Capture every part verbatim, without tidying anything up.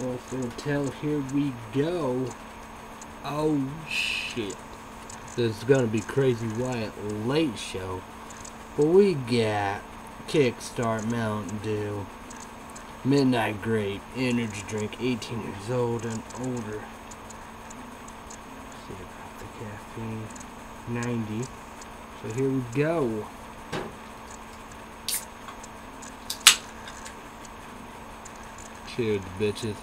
Well, until here we go. Oh shit. This is gonna be Crazy Wyatt Late Show. But we got Kickstart Mountain Dew, Midnight Grape, energy drink, eighteen years old and older. Let's see about the caffeine. ninety. So here we go. Cheers, bitches.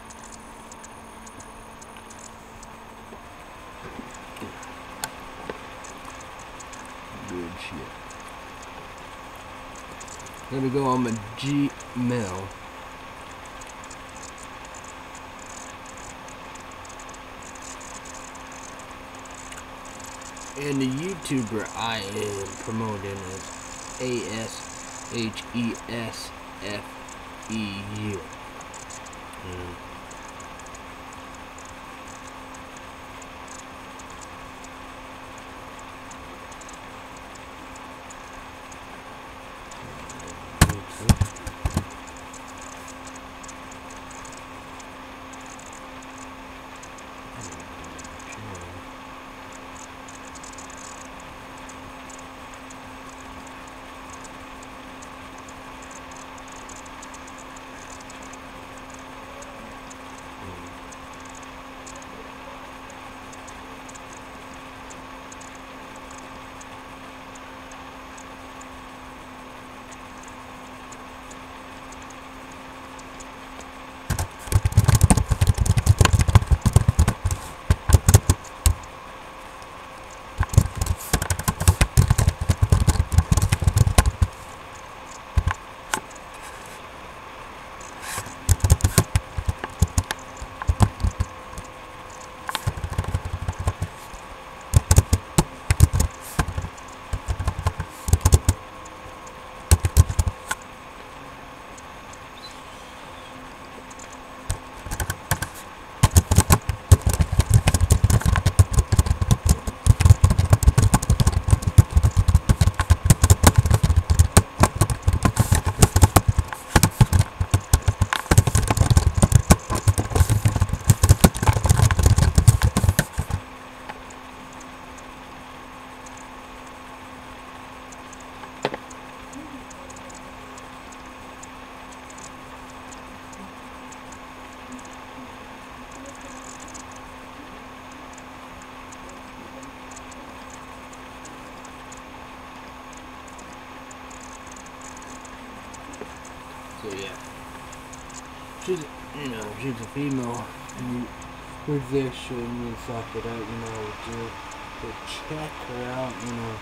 Good shit. Gonna go on my Gmail. And the YouTuber I am promoting is A S H E S F E U. Mm. So yeah, she's, you know, she's a female musician and stuff that I, you know, to, to check her out, you know,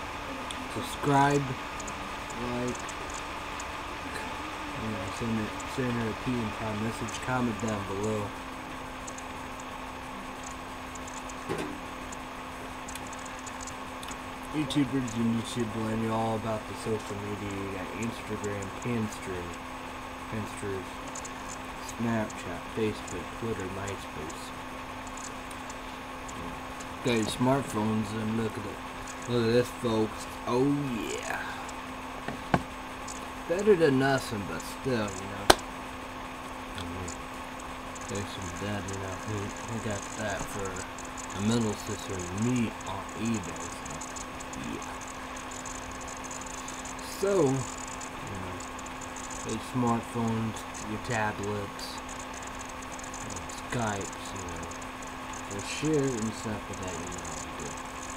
subscribe, like, you know, send her, send her a P and time message, comment down below. YouTubers and YouTube learn you all about the social media. You got Instagram, Pinstream, Pinsters, Snapchat, Facebook, Twitter, MySpace. Got your smartphones and look at it. Look at this, folks. Oh yeah. Better than nothing, but still, you know. There's some dad, you know, who, who got that for a middle sister and me on eBay. Yeah. So, you know, your smartphones, your tablets, your Skypes, you know, your share and stuff like that, you know how to do.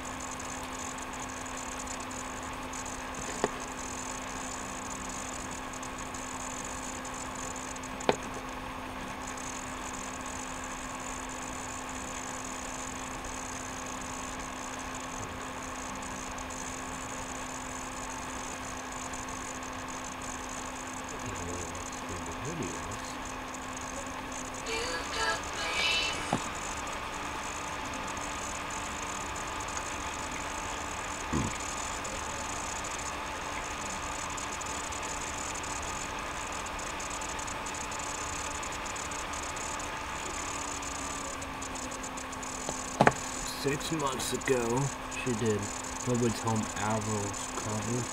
Six months ago, she did Nobody's Home Alvarez cover.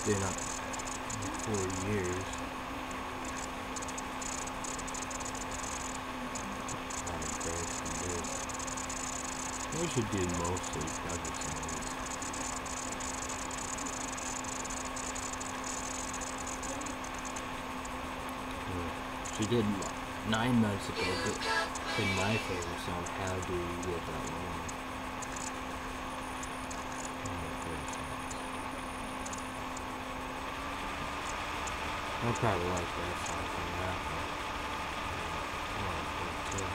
been up four years. Not embarrassed in this. We should do mostly cover songs. She did nine months ago, but in my favorite song, How Do You Get That Long? I probably like that song from that one. I like that too.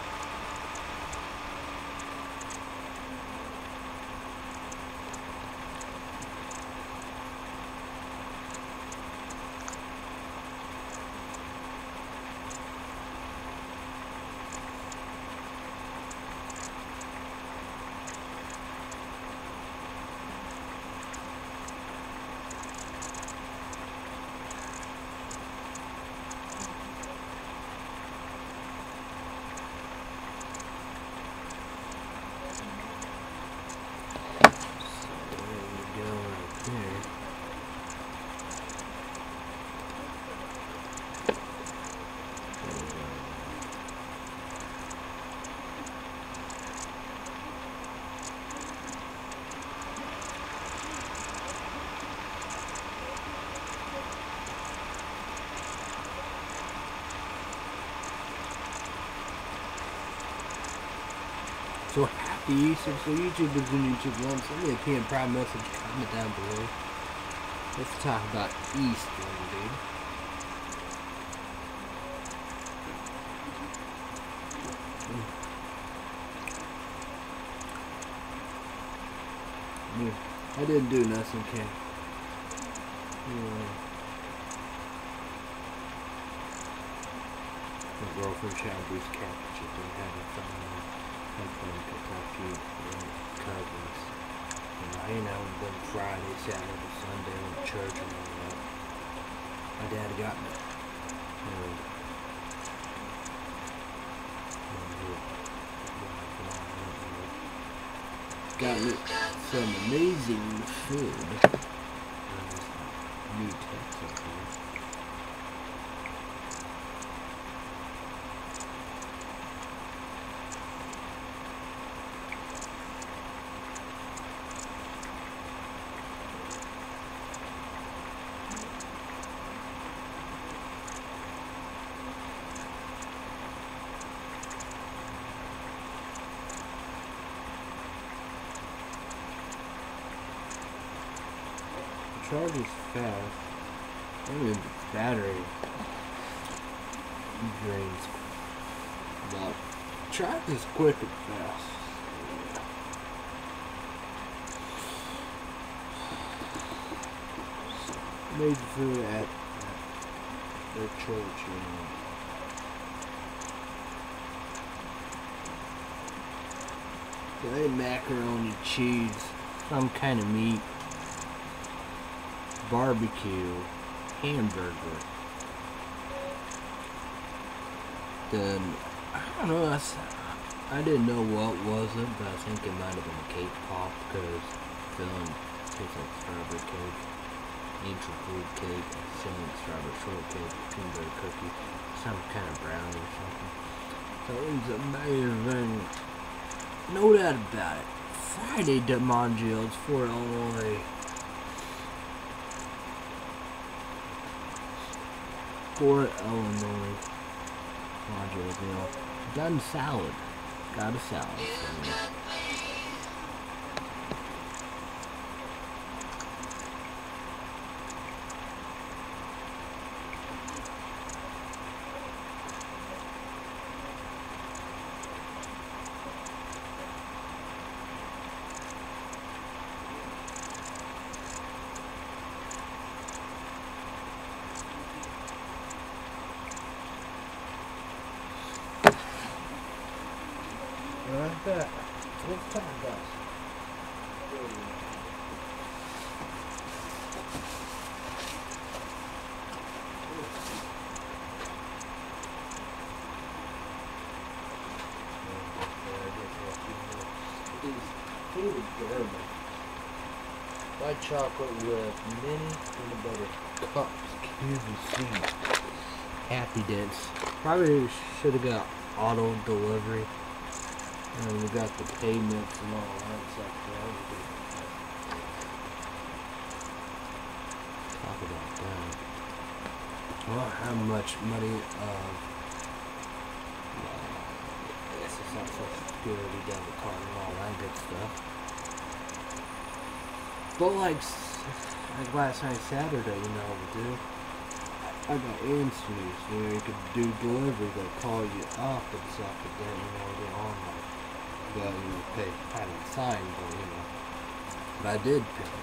So happy Easter. So YouTubers and YouTube want send me a P M Prime message, comment down below. Let's talk about Easter, dude. Yeah, I didn't do nothing, okay. Yeah. My girlfriend showed these cats and having fun. Had fun in Kentucky and cousins. You know, hanging out with them Friday, Saturday, Sunday, went to church and all that. My dad got me. You know, got me some amazing food. New text up here. Charges fast. Maybe the battery drains. But charges quick and fast. Made food at, at their church, you know. They macaroni, cheese, some kind of meat. Barbecue, hamburger. Then I don't know. That's, I didn't know what was it, but I think it might have been a cake pop because filling tastes like strawberry cake, ancient food cake, cinnamon strawberry shortcake, peanut butter cookie, some kind of brownie or something. So it was amazing. No doubt about it. Friday DeMongio's for Illinois. For Illinois, Roger meal. Done salad. Got a salad for me. Like that. What's time, guys? He's garbage. White chocolate with mini peanut butter cups. Q V C. Happy Dents. Probably should have got auto delivery. And we got the payments and all that stuff. Talk about that. Well, how much money uh, S S I, Social Security, debit card, and all that good stuff. But like, like last night, Saturday, you know what we do? I got Instant, you know, you could do delivery, they'll call you up and stuff, but then, you know, get on like, you gotta, you know, pay, I didn't sign, but, you know, but I did pay.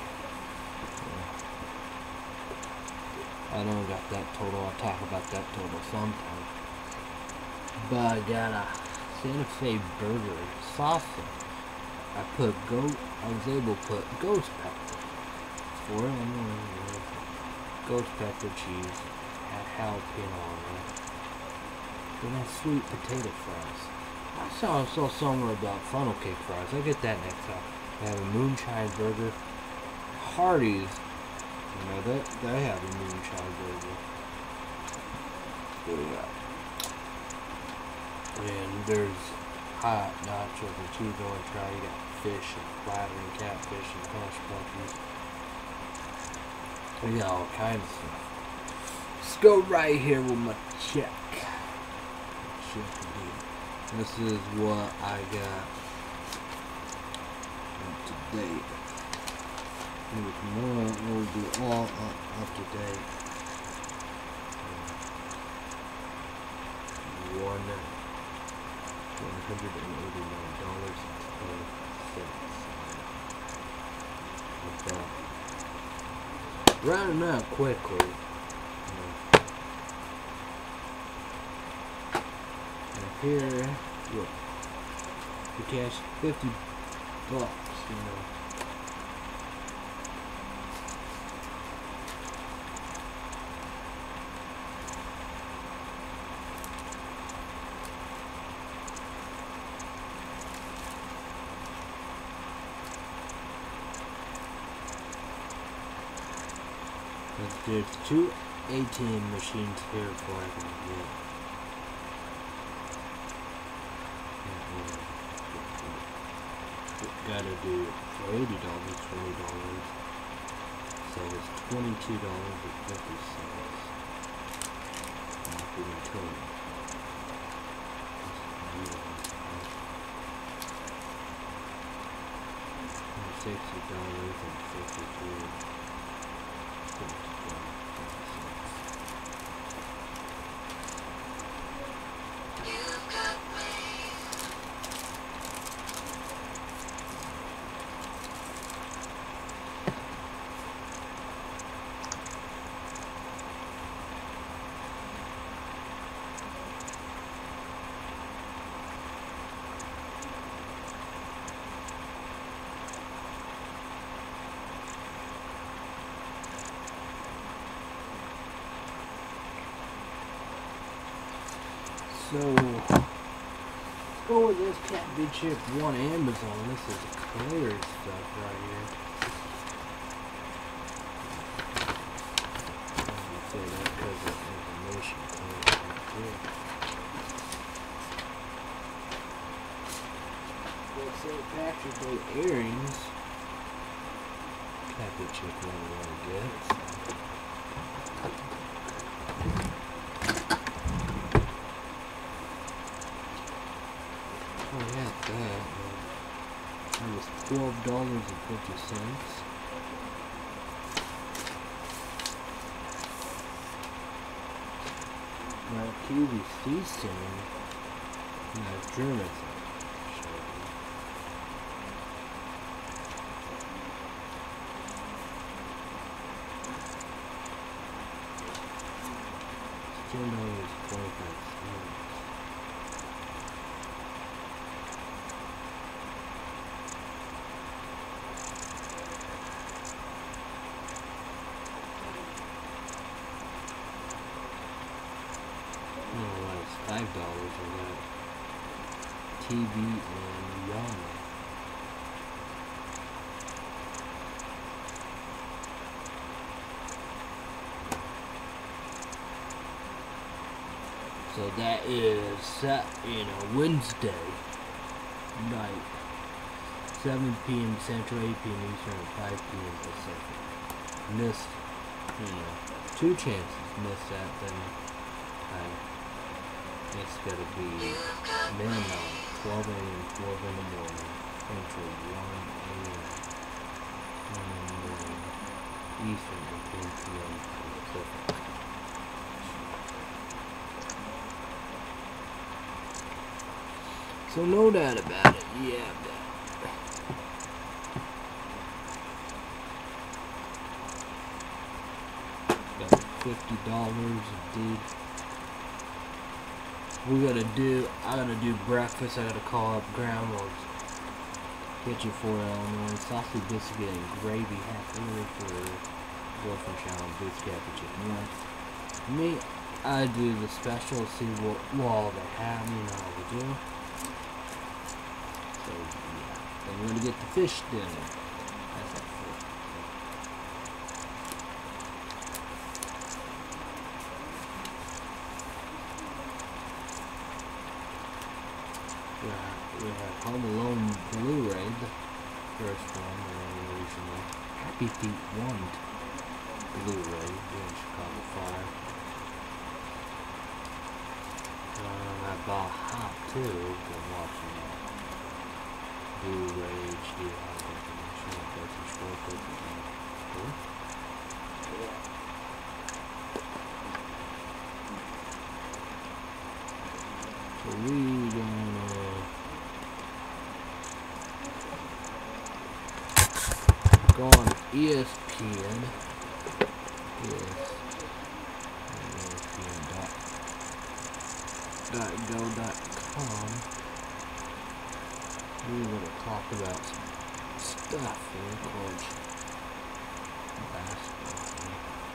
I don't got that total, I'll talk about that total sometime. But I got a Santa Fe burger sausage. I put goat, I was able to put ghost pepper. For it, I know, ghost pepper, cheese, had jalapeno on there. Then I sweet potato fries. I saw, I saw somewhere about funnel cake fries. I'll get that next time. I have a moonshine burger. Hardee's. You know, that they have a moonshine burger. Yeah. And there's hot nachos and cheese on try. You got fish and platter and catfish and hush puppies. We got all kinds of stuff. Let's go right here with my check. Check again. This is what I got up to date. Maybe tomorrow it will be all up, up to date. One one hundred and eighty nine dollars and twenty cents. Like that. Rounding out quickly. And here, look, the cash fifty bucks, you know. There's two A T M machines here before I can get. Gotta do it for eighty dollars, twenty dollars. So it's twenty-two dollars and fifty cents. Including total. Sixty dollars and fifty-three cents. So, let's go with this Cat B Chip one Amazon. This is clear stuff right here. I'm gonna say that because of information code right here. Let's say Patrick Day earrings. Cat B Chip one I want to get. That. That was twelve dollars and fifty cents. Now Q V C stand. Now German. Ten dollars twenty-five cents. Five dollars I got T V and Yama. So that is, uh, you know, Wednesday night, seven p m Central, eight p m Eastern, and five p m Pacific. Missed, you know, two chances. Missed that, then I, it's gonna be midnight, twelve a m, twelve in the morning, Central, one a m, one in the morning, Eastern, and ten p m Pacific. So no doubt about it, yeah, that. Got fifty dollars, dude. We gotta do, I gotta do breakfast, I gotta call up Grandma's Kitchen for Illinois, sausage biscuit and gravy, half early for girlfriend challenge, boots cappuccino. Once. Me, I do the special, see what wall they have, you know how we do. So, yeah. Then we're gonna get the fish dinner. That's that food. We have, we have Home Alone Blu-ray, the first one, the original. Happy Feet one Blu-ray, doing Chicago Fire. Uh, I bought Hop too, been watching that. Blu-ray H D high definition, that's a short version. Cool. Yeah. So we gonna go on E S P N. Yes. E S P N dot go dot com. We want to talk about some stuff in college basketball.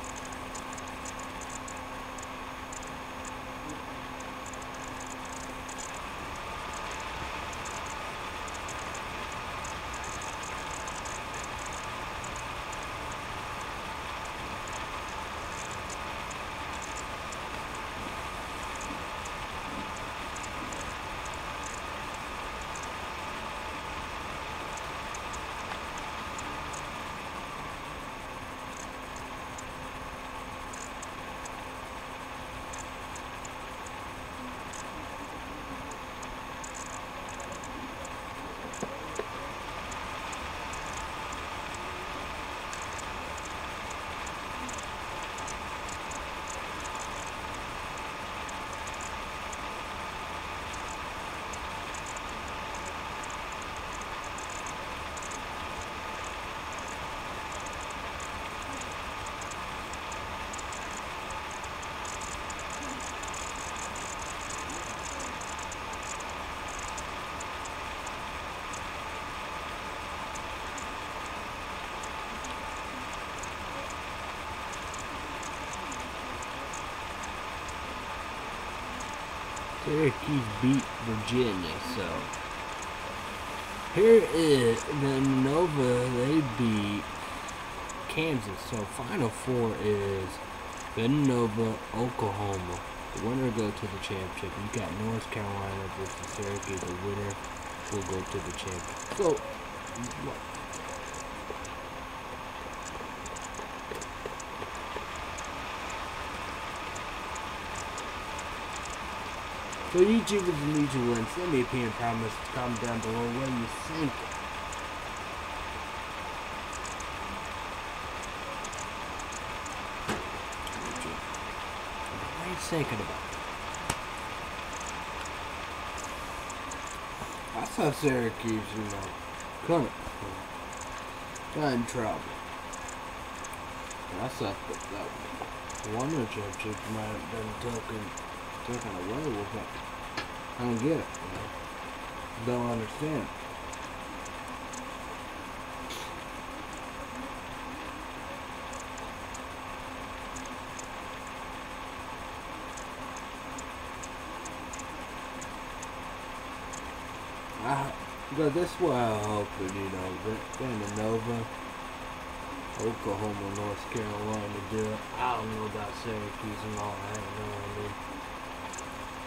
Syracuse beat Virginia, so here is Villanova, they beat Kansas, so Final Four is Villanova, Oklahoma. The winner go to the championship. You got North Carolina versus Syracuse. The winner will go to the championship. So, what? So YouTubers need to win. Send me a opinion, comments, comment down below what you think. What are you thinking about? I saw Syracuse, you know, kind of got in trouble. I thought that that one of the championship might have been taken, taken away with it. I don't get it, you know. Don't understand. I, but that's what I hope, you know, Villanova, Oklahoma, North Carolina do it. I don't know about Syracuse and all that, you know what I mean?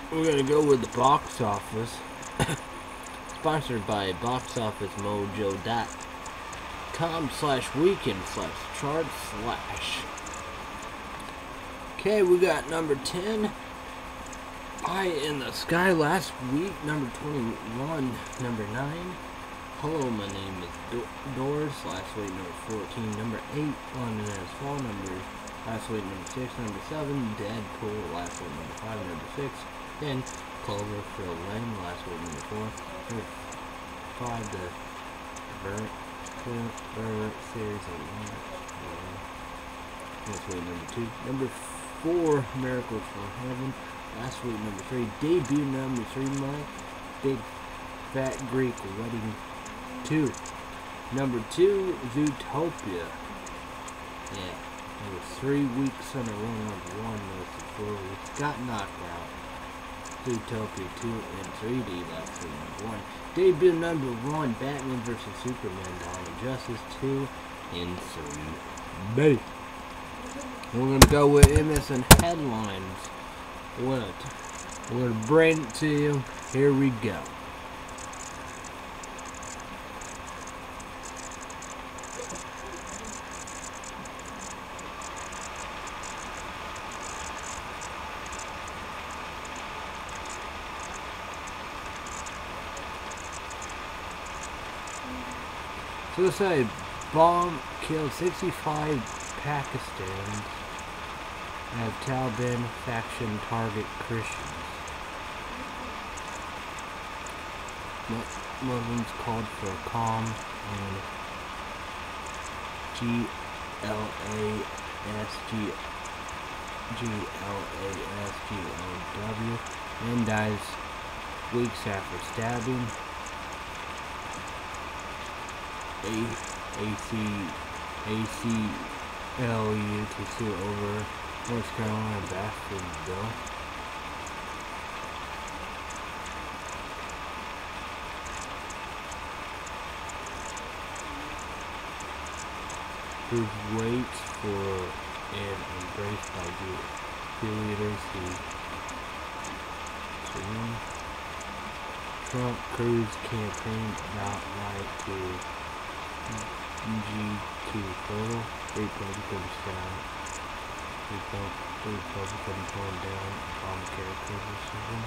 We're gonna go with the box office. Sponsored by box office mojo dot com slash weekend slash chart slash. Okay, we got number ten. Eye in the Sky last week. Number twenty-one. Number nine. Hello, my name is Do- Doors. Last week, number fourteen. Number eight. London as Fall. Number last week, number six. Number seven. Deadpool. Last week, number five. Number six. Then Cloverfield Lane. Last week, number four. Number five. The Vert Vert series of last week, number two. Number four. Miracles from Heaven. Last week, number three. Debut number three. My Big Fat Greek Wedding two. Number two, Zootopia. Yeah, it was three weeks in a row. Number one, most of four weeks. Got knocked out. Zootopia two in three D last week. Number one. Debut number one, Batman versus Superman. Dawn of Justice two in three D. We're gonna go with M S N headlines. We're gonna, we're gonna bring it to you. Here we go. Suicide bomb killed sixty-five Pakistans as Taliban faction target Christians. Muslims called for calm and G L A S G G L A S G O W and dies weeks after stabbing. A C A C L U to sue over North Carolina bastard bill. Who waits for and embraced by the leaders who soon Trump Cruz campaign about right to G two photo, Republican style, Republican torn down Obamacare criticism.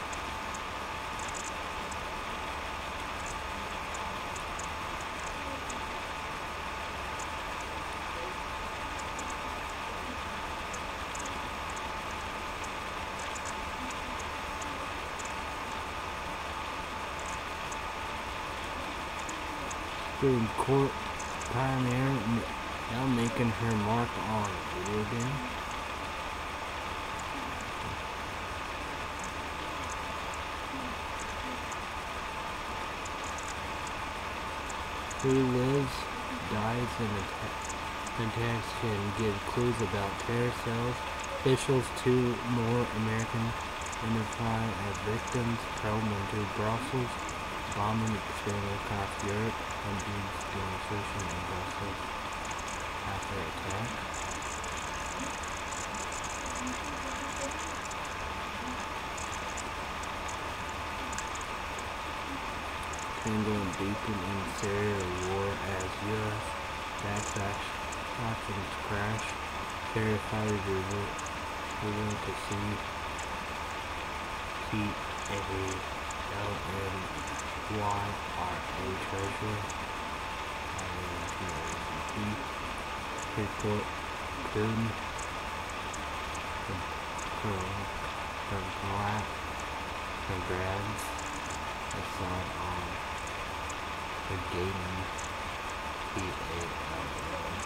Supreme Court pioneer now making her mark on video game. Who lives, dies, and attacks can give clues about terror cells. Officials, two more American identified as victims, thrown into Brussels. Bombing expanded across Europe. Hundreds demonstration in Brussels after attack. England deepen in Syria war as U S backslash actions crash. Syria fighters reveal to see keep a L N Y R A treasurer. Report Gruden from Collat congrats the son on the gaming P A L L.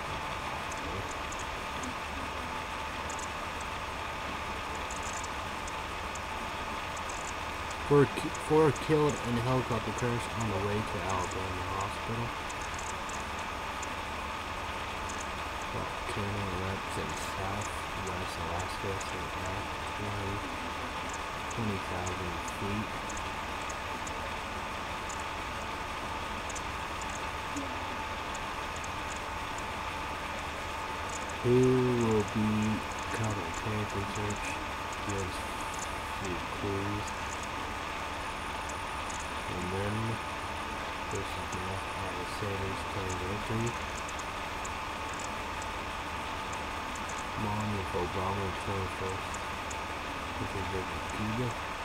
Four, four killed in a helicopter crash on the way to Alabama hospital. Volcano erupts in southwest Alaska, so at twenty thousand feet. Who will become a tank research gives few clues. And then this is now Adversaries claim victory. Mom with Obama twenty-first. This is Wikipedia.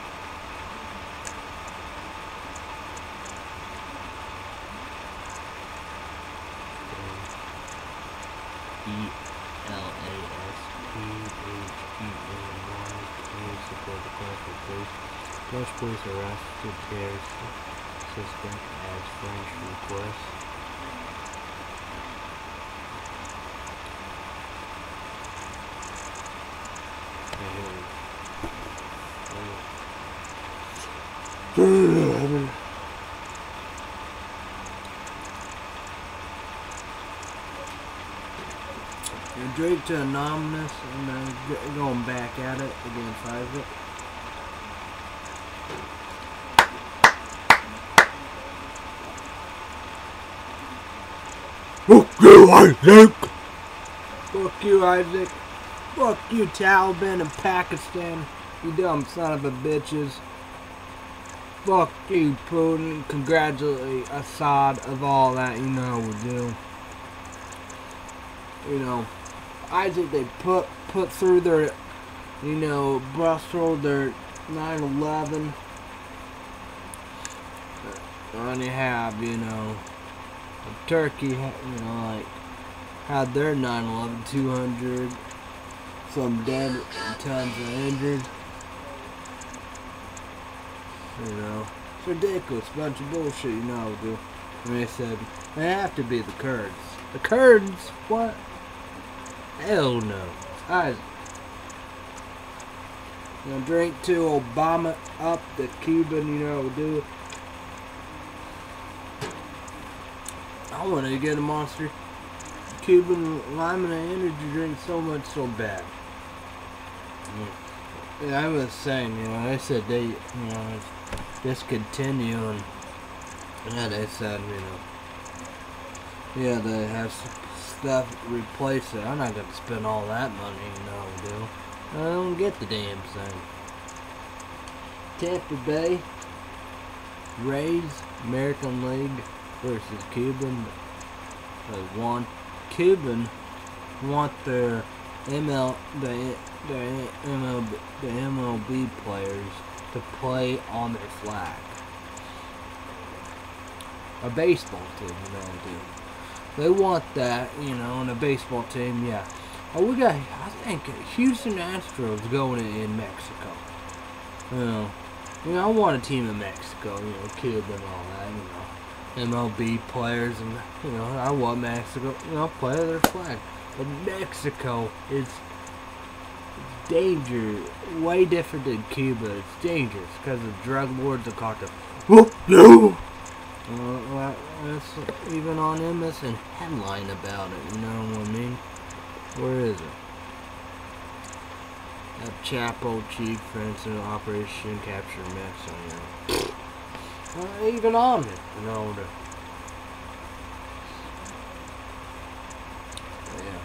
E L A S P H E N Y police support the Crawford police. Most police arrested Terry's suspect as French request. Drake to Anonymous and then going back at it against Isaac. Fuck you, Isaac! Fuck you, Isaac. Fuck you, Taliban and Pakistan. You dumb son of a bitches. Fuck you, Putin. Congratulate Assad of all that you know we do. You know. Isaac, they put put through their, you know, Brussels, their nine eleven. And you have, you know, Turkey, you know, like, had their nine eleven, two hundred, some dead and tons of injured. You know, it's ridiculous, bunch of bullshit, you know, dude. And they said, they have to be the Kurds. The Kurds? What? Hell no. Isaac. You know, drink to Obama up the Cuban, you know, do it. I want to get a Monster Cuban lime and energy drink so much so bad. Yeah. Yeah, I was saying, you know, they said they, you know, discontinue and yeah, they said, you know, yeah, they have stuff replace it. I'm not gonna spend all that money, you know, dude. I don't get the damn thing. Tampa Bay Rays American League versus Cuban. They want Cuban want their M L the the M L B the M L B players to play on their flag. A baseball team, you know, dude. They want that, you know, in a baseball team, yeah. Oh, we got, I think, Houston Astros going in, in Mexico. You know, you know, I want a team in Mexico, you know, Cuba and all that, you know. M L B players, and, you know, I want Mexico, you know, play their flag. But Mexico is danger, way different than Cuba. It's dangerous because of drug lords and cartels. Oh, no! Uh, well, that's even on M S N headline about it, you know what I mean? Where is it? That Chapo chief, for instance, Operation Capture Mexico, you know. Uh, even on it, you know. The, yeah.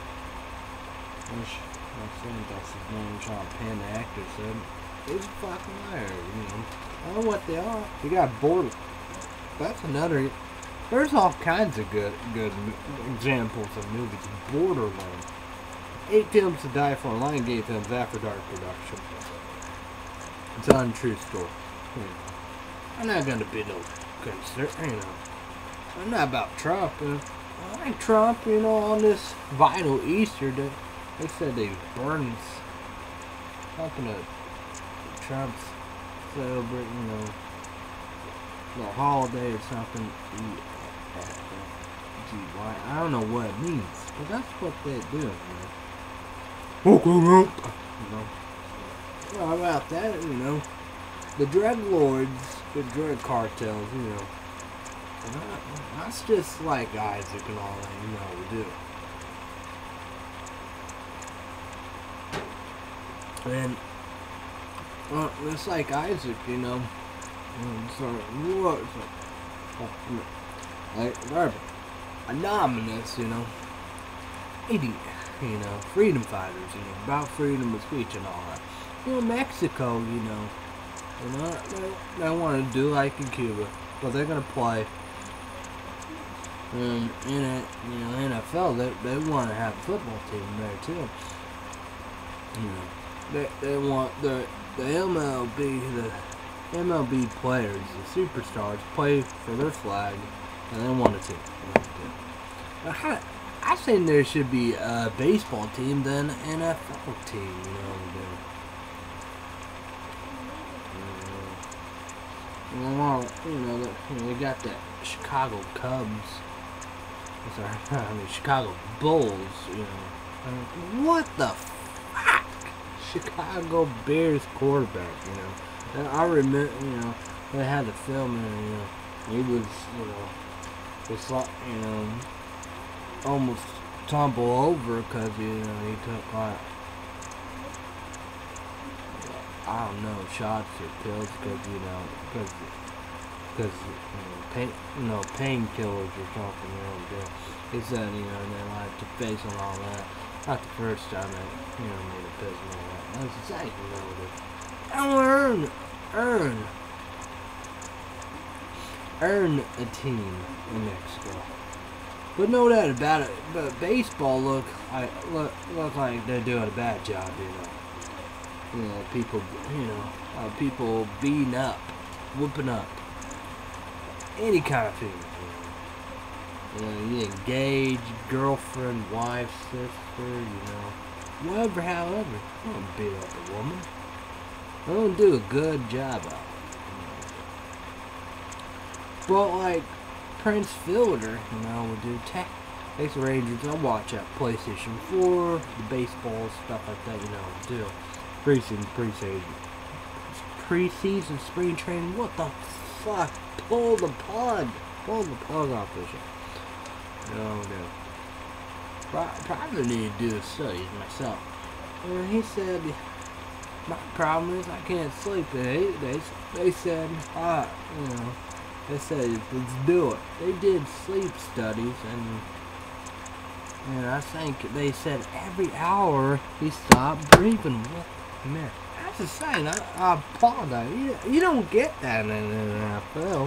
My friend, that's his name, Sean Penn, the actor, said, he's a fucking liar, you know. I don't know what they are. You got bored. That's another. There's all kinds of good, good examples of movies. Borderland. Eight films to die for. Lion Gate Films After Dark production. It's an untrue story. You know. I'm not gonna be no concern. You know. I'm not about Trump. You know. I like Trump. You know, on this vinyl Easter Day, they said they burned something that Trump's celebrating. You know. The holiday or something. I don't know what it means, but that's what they do. You know. You know. Well, how about that? You know, the drug lords, the drug cartels. You know, that's just like Isaac and all that. You know, we do. And well, it's like Isaac. You know. So, what? Like, they're anonymous, you know, idiot, you know, freedom fighters, you know, about freedom of speech and all that. you know, Mexico, you know, you know, they, they want to do like in Cuba, but they're gonna play. And in it, you know, N F L, they they want to have a football team there too. You know, they they want the the M L B the M L B players, the superstars, play for their flag, and they want a team. But how, I think there should be a baseball team than an N F L team. You know, you know, you know, the, you know, they got that Chicago Cubs. Sorry, I mean Chicago Bulls. You know, I mean, what the fuck? Chicago Bears quarterback. You know. And I remember, you know, they had the film and, you know, he was, you know, it's like, you know, almost tumble over because, you know, he took, like, I don't know, shots or pills because, you know, because, because, you know, pain, you know, painkillers or something, you know, he said, you know, and then, like, to face on all that, not the first time that, you know, made a piss and all that. That's the second, you know, the, and earn, earn, earn a team in Mexico. But no doubt about it. But baseball look, I look, look like they're doing a bad job. You know, you know, people, you know, uh, people beating up, whooping up, any kind of thing. You know, you know, you engage, girlfriend, wife, sister, you know, whatever, however. You don't beat up a woman. They don't do a good job of it. But like Prince Fielder, you know, would do tech Texas Rangers. I watch that PlayStation four, the baseball stuff like that, you know, do preseason, preseason, preseason, spring training. What the fuck? Pull the plug, pull the plug off this shit. No, no. Pro probably need to do the studies myself. And he said. My problem is I can't sleep. They they they said, ah, you know, they said let's do it. They did sleep studies, and and I think they said every hour he stopped breathing. What man? That's insane. I, I apologize. You, you don't get that in the N F L,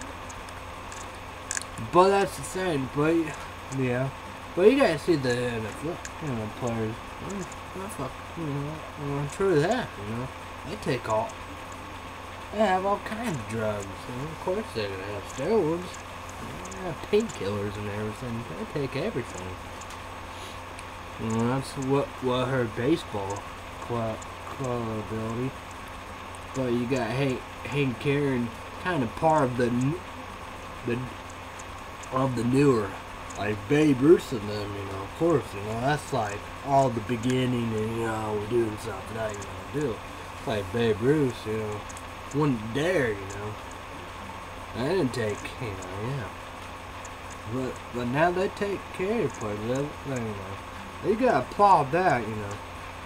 but that's insane. But yeah, but you gotta see the N F L, you know, players. Oh, fuck, you know, well, true that, you know, they take all, they have all kinds of drugs, you know, of course they're gonna have steroids, you know, they have painkillers and everything, they take everything. You know, that's what, what her baseball club, club ability, but you got Hank, Hank Aaron, kind of part of the, the, of the newer, like Babe Ruth and them, you know, of course, you know, that's like all the beginning and, you know, we're doing something that you know do. Like Babe Ruth, you know, wouldn't dare, you know. I didn't take, you know, yeah. But, but now they take care of players, you know. They gotta applaud that, you know.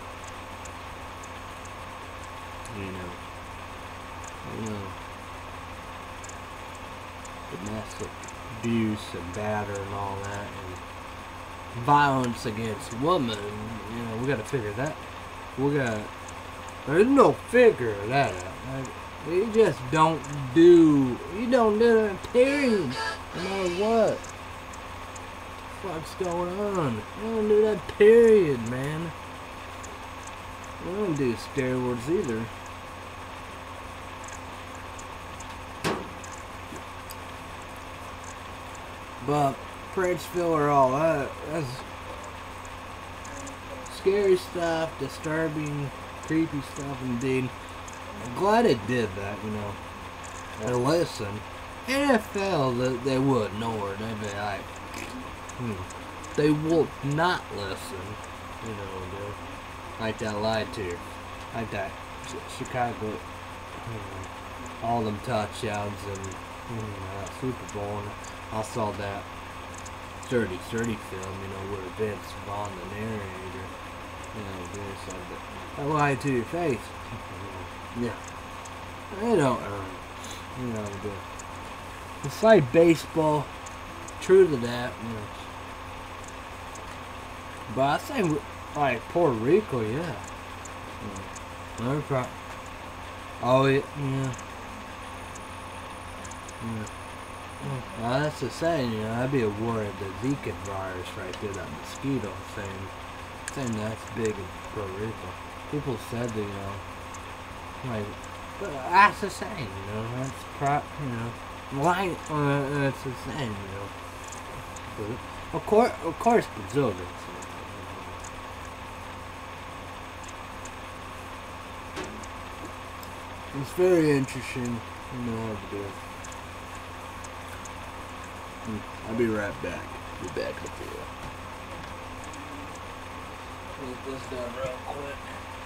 You know. You know. Domestic abuse and batter and all that, and violence against women, you know, we gotta figure that, we gotta, there's no figure that out, like, you just don't do, you don't do that, period, no matter what, what the fuck's going on, you don't do that, period, man, you don't do steroids either. But Prince Fielder, all that, that's scary stuff, disturbing, creepy stuff indeed. I'm glad it did that, you know. And listen, N F L, they, they would ignore it. They'd be like, hmm. They will not listen, you know, dude. Like that lied to you. Like that Chicago, you know, all them touchdowns and, you know, that Super Bowl. And I saw that thirty thirty film, you know, where Vince Vaughn, the narrator, you know, did something. I lied to your face. Yeah. They don't earn it. You know, the, it's like baseball. True to that, you know. But I think, like, Puerto Rico, yeah. You know, No problem. Oh, yeah. Yeah. yeah. Well, that's the saying, you know, I'd be a war of the Zika virus right there, that mosquito thing. Saying that's big in Puerto Rico. People said that, you know, like, but that's the same, you know, that's prop, you know, why, uh, that's the same, you know. But of course, of course, Brazil gets it. It's very interesting, you know, how to do it. I'll be right back. Be back with you. Put this down real quick.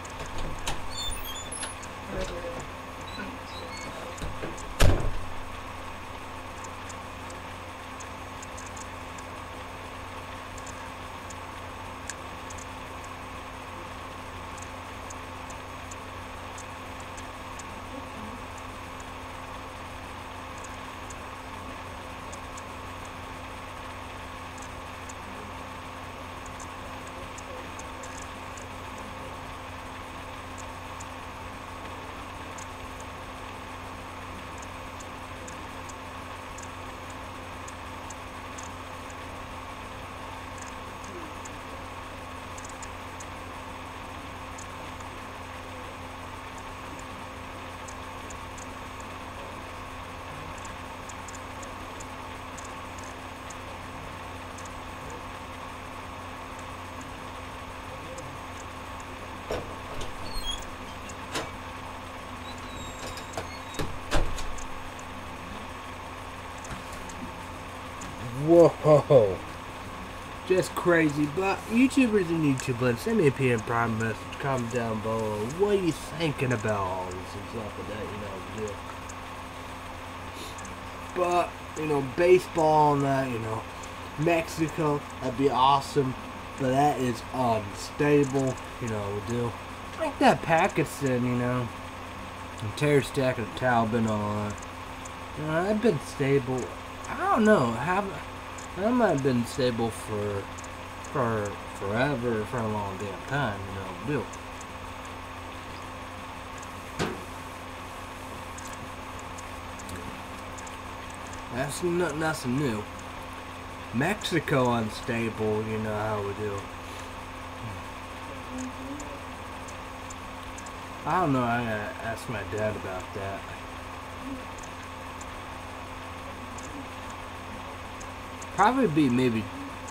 Whoa, just crazy. But YouTubers and YouTubers, send me a P M Prime message, comment down below. What are you thinking about all this and stuff like that, you know, yeah. But, you know, baseball and that, you know, Mexico, that'd be awesome. But that is unstable, you know, do. Like that Pakistan, you know, and Terry Stack and Taliban and all that. You know, I've been stable. I don't know, have I might have been stable for for forever, for a long damn time, you know, Bill. That's not nothing new. Mexico unstable, you know how we do. I don't know, I gotta ask my dad about that. Probably be maybe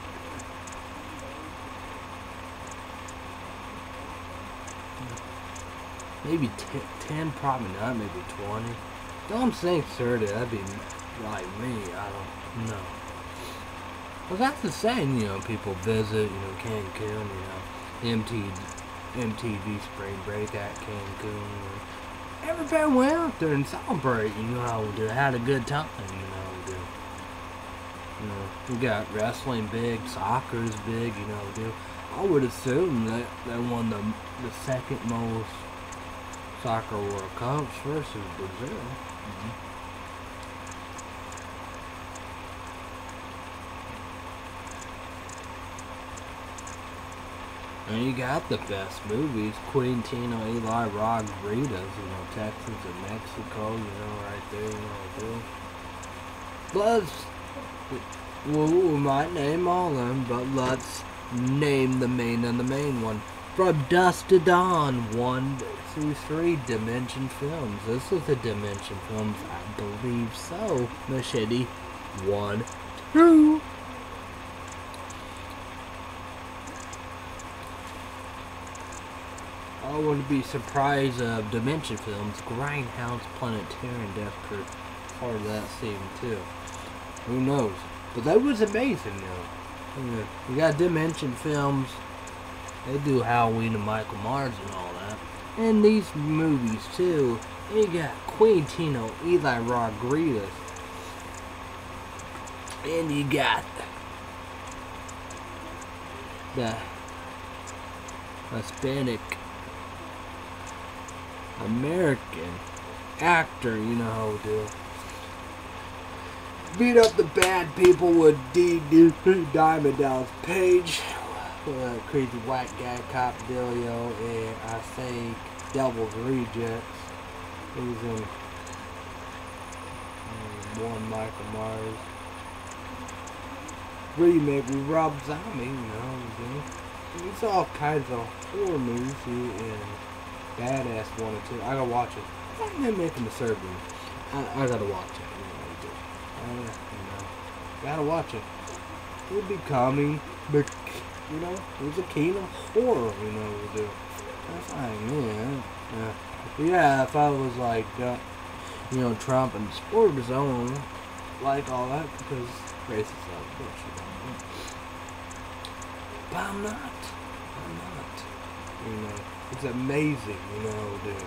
maybe ten, probably not, maybe twenty. Don't think thirty, that'd be like me, I don't know. Well, that's the same, you know, people visit, you know, Cancun, you know, M T V spring break at Cancun. Everybody went out there and celebrate, you know how we do, had a good time, you know. You know, we got wrestling big, soccer's big, you know, dude. I would assume that they won the the second most soccer World Cups versus Brazil. Mm-hmm. And you got the best movies, Quintino, Eli Rodriguez, you know, Texas and Mexico, you know, right there, you know, dude. Plus, well, we might name all of them, but let's name the main and the main one. From Dusk to Dawn, one through three, Dimension Films. This is the Dimension Films, I believe so. Machete, one, two. I wouldn't be surprised of Dimension Films, Grindhouse Planetarium Death Crew, part of that scene too. Who knows? But that was amazing, though. Yeah. You got Dimension Films. They do Halloween and Michael Myers and all that. And these movies, too. And you got Quintino, Eli Rodriguez. And you got the Hispanic American actor, you know how we do. Beat up the bad people with D. D. Diamond Dallas Page, uh, crazy white guy cop dealio, and I think Devil's Rejects. He was in um, one Michael Myers remake with Rob Zombie, you know. It's all kinds of horror movies and Badass one or two. I gotta watch it. I think they're making the Serbian. I, I gotta watch it. You know, I, you know, gotta watch it. It'll be coming, but you know, there's a keen of horror. You know, we do. That's like, man. Yeah. Yeah, if I was like, uh, you know, Trump and sport his own, like all that, because racist stuff, bullshit. But I'm not. I'm not. You know, it's amazing, you know, dude.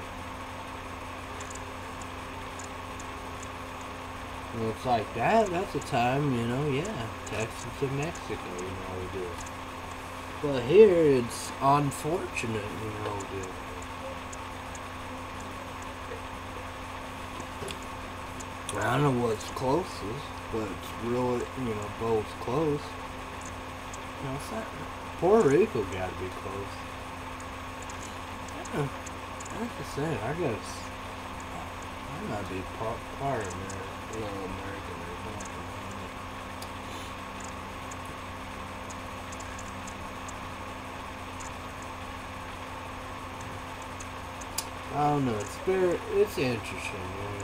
Well, it's like that. That's a time, you know, yeah. Texas and Mexico, you know, we do. But here, it's unfortunate, you know, dude. I don't know what's closest, but it's really, you know, both close. You know, what's that? Puerto Rico gotta be close. Yeah, like I say, I guess I might be part, part of America, little American or something. I don't know. It's very, it's interesting. You know.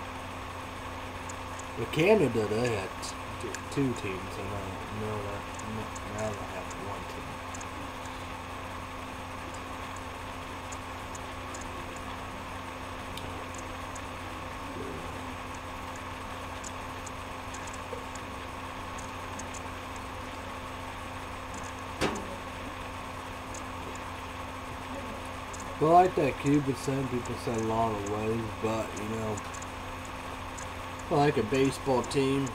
But Canada, they had t two teams, and I know that now they have one team. But like that Cuban saying, people said a lot of ways, but you know, like a baseball team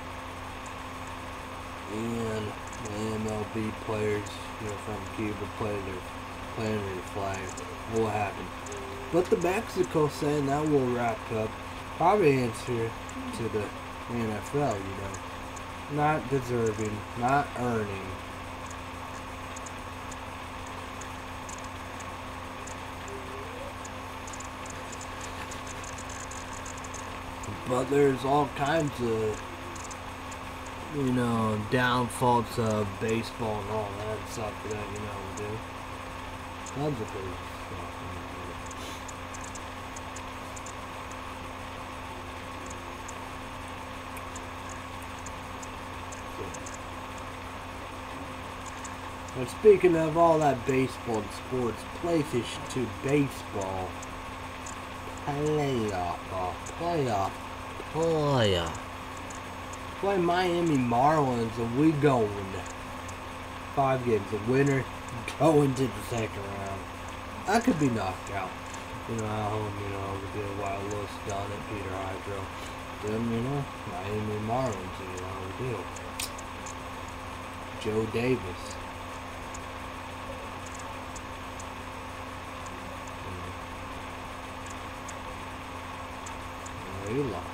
and the M L B players, you know, from Cuba play their playing their flag. What will happen? But the Mexico saying that will wrap up. Probably answer to the N F L, you know. Not deserving, not earning. But there's all kinds of, you know, downfalls of baseball and all that stuff that, you know, we do. Tons of crazy stuff. And speaking of all that baseball and sports, PlayStation two baseball playoff, uh, playoff. Oh yeah. Play Miami Marlins and we going. Five games. The winner going to the second round. I could be knocked out. You know, at home, you know, we did Wild Lewis down at Peter Hydro. Then, you know, Miami Marlins, you know, we do. Joe Davis. You know, he lost.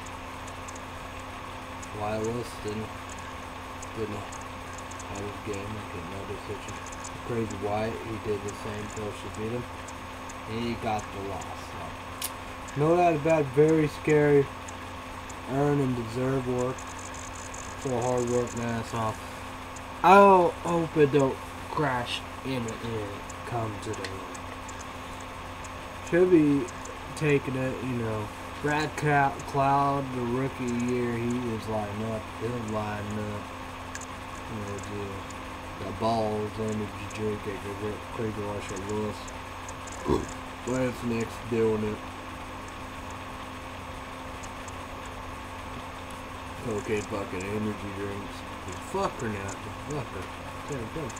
Wireless didn't, didn't have his game, I get no decision. Crazy Wyatt, he did the same, Bill should beat him. And he got the loss. So. No doubt about it, very scary. Earn and deserve work. For hard work, man, so I hope it don't crash in it and come to the road. Should be taking it, you know. Brad Cloud, the rookie year, he was lining up. He'll line up. You know, the, the balls, energy drink, at Crazy Marshall Lewis. Lance next doing it. Cocaine bucket, energy drinks. Fuck her now. Fuck her. Damn, damn.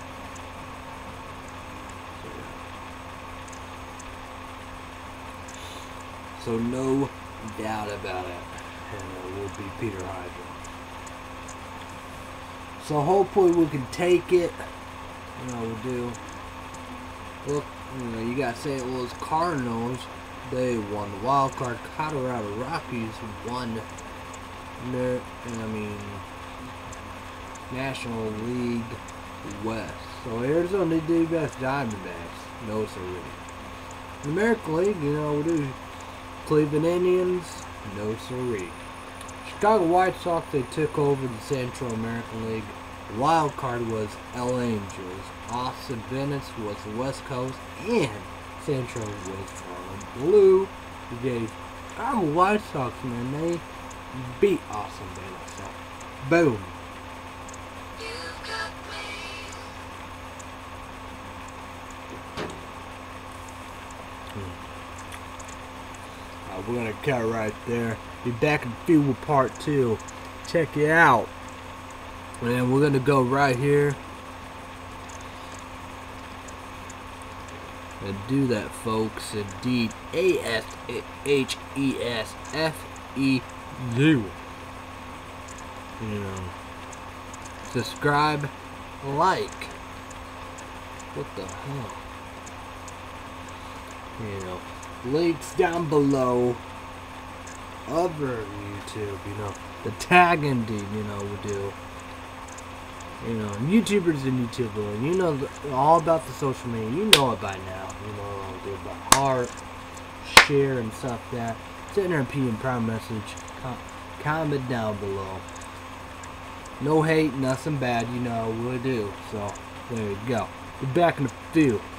So, yeah. So no doubt about it. And it will be Peter Hydro. So hopefully we can take it. You know, we'll do. Look, you know, you got Saint Louis Cardinals. They won the wild card. Colorado Rockies won. I mean, National League West. So Arizona D-best Diamondbacks. No, sir. In the American League, you know, we do Cleveland Indians, no siree. Chicago White Sox, they took over the Central American League. The wild card was L Angels. Austin Venice was the West Coast, and Central was from Blue. We gave Chicago White Sox, man, they beat Austin Venice. So, boom. Uh, we're gonna cut right there. Be back in the field with part two. Check it out. And we're gonna go right here and do that, folks. Indeed, A S H E S F E U. You know, subscribe, like. What the hell? You know, links down below. Other YouTube, you know, the tag indeed, you know, we do. You know, YouTubers and YouTuber, you know the, all about the social media. You know it by now. You know what I'll do about heart, share, and stuff like that. Send her a P M Prime message. Com comment down below. No hate, nothing bad. You know what to do. So there you go. Be back in the field.